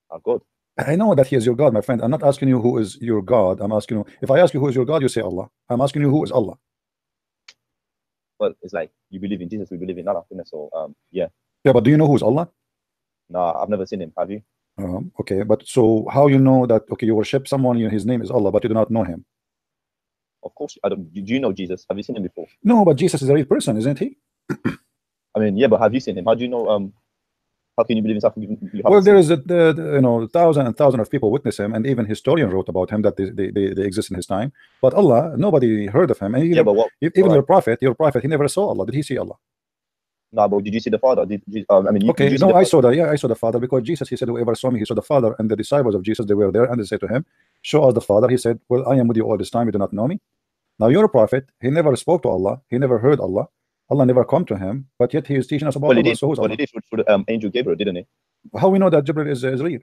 Our God. I know that he is your God, my friend. I'm not asking you who is your God. I'm asking you, if I ask you who is your God, you say Allah. I'm asking you who is Allah. Well, it's like you believe in Jesus, we believe in Allah. So yeah. Yeah, but do you know who is Allah? No, I've never seen him. Have you? Okay, but so how you know that? Okay, you worship someone, his name is Allah, but you do not know him. Of course, I don't. Do you know Jesus? Have you seen him before? No, but Jesus is a real person, isn't he? I mean, yeah, but have you seen him? How do you know? How can you believe in something you Well, haven't there seen? is thousands and thousands of people witness him, and even historian wrote about him that they exist in his time. But Allah, nobody heard of him, and Yeah, but what? even your prophet, he never saw Allah. Did he see Allah? No, but did you see the Father? Did you, I mean, Okay, did you see no, the I Father? saw that. Yeah, I saw the Father, because Jesus, he said, whoever saw me, he saw the Father. And the disciples of Jesus, they were there, and they said to him, show us the Father. He said, well, I am with you all this time, you do not know me. Now you're a prophet, he never spoke to Allah, he never heard Allah, Allah never come to him, but yet he is teaching us about Allah. So who's Allah? He did through the angel Gabriel, didn't he? How we know that Jibril is real?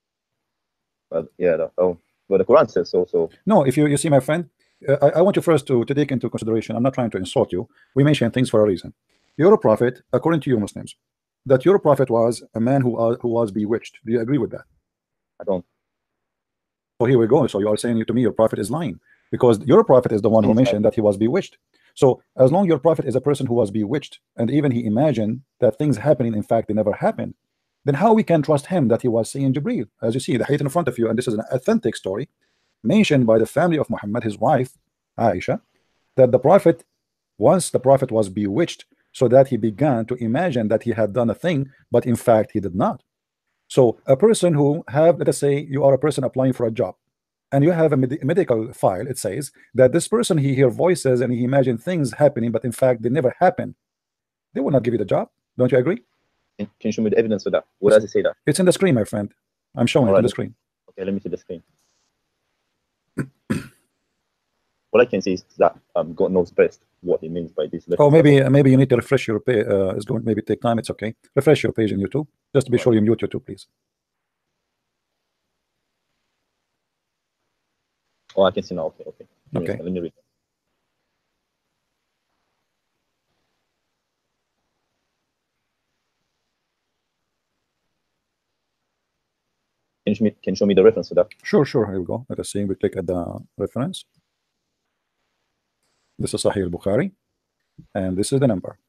Well, yeah, well, the Quran says so. So no, if you see, my friend, I want you first to take into consideration, I'm not trying to insult you, we mention things for a reason. You're a prophet, according to you Muslims, that your prophet was a man who was bewitched. Do you agree with that? I don't. So here we go. So you are saying to me your prophet is lying, because your prophet is the one who mentioned that he was bewitched. So as long your prophet is a person who was bewitched, and even he imagined that things happening, in fact they never happened, then how we can trust him that he was seeing Jibreel? As you see, the hadith in front of you, and this is an authentic story mentioned by the family of Muhammad, his wife Aisha, that the prophet, once the prophet was bewitched, so that he began to imagine that he had done a thing, but in fact he did not. So a person who have, let us say you are a person applying for a job, and you have a medical file, it says that this person, he hear voices and he imagine things happening, but in fact they never happen. They will not give you the job. Don't you agree? Can you show me the evidence for that? What does it say that? It's in the screen, my friend. I'm showing it on the screen. Okay, let me see the screen. What I can see is that God knows best what he means by this. Oh, maybe you need to refresh your page. It's going to maybe take time. It's okay. Refresh your page in YouTube. Just be sure you mute YouTube, please. Oh, I can see now. Okay. Okay. Let me read. Can you show me the reference for that? Sure. Here we go. Let us see. We click at the reference. This is Sahih al-Bukhari, and this is the number.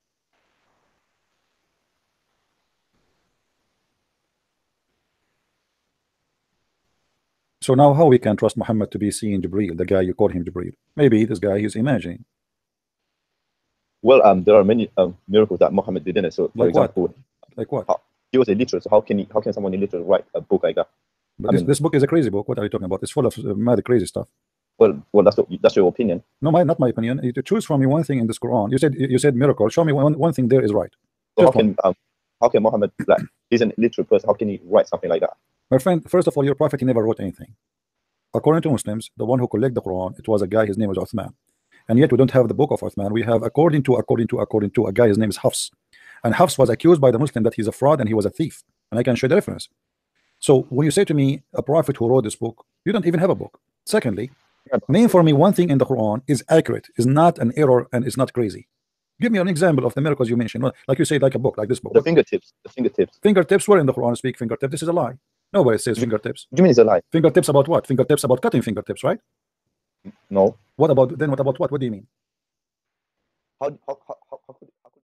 So now how we can trust Muhammad to be seeing Jibreel, the guy you call him Jibreel? Maybe this guy he's imagining. Well, there are many miracles that Muhammad did in it. So, for example, like what? He was illiterate. So how can someone illiterate write a book like that? But this book is a crazy book. What are you talking about? It's full of mad crazy stuff. Well, that's your opinion. No, not my opinion. You choose from me one thing in this Quran. You said miracle. Show me one thing there is right. So how can Muhammad, like, he's an illiterate person, how can he write something like that? My friend, first of all, your prophet, he never wrote anything. According to Muslims, the one who collected the Quran, it was a guy, his name was Uthman. And yet we don't have the book of Uthman. We have according to a guy, his name is Hafs. And Hafs was accused by the Muslim that he's a fraud and he was a thief. And I can show the reference. So when you say to me, a prophet who wrote this book, you don't even have a book. Secondly, name for me one thing in the Quran is accurate, is not an error, and is not crazy. Give me an example of the miracles you mentioned. Like you said, like a book, like this book. The fingertips. Fingertips, where in the Quran speak fingertips? This is a lie. Nobody says fingertips. What do you mean it's a lie? Fingertips about what? Fingertips about cutting fingertips, right? No. What about what? What do you mean? How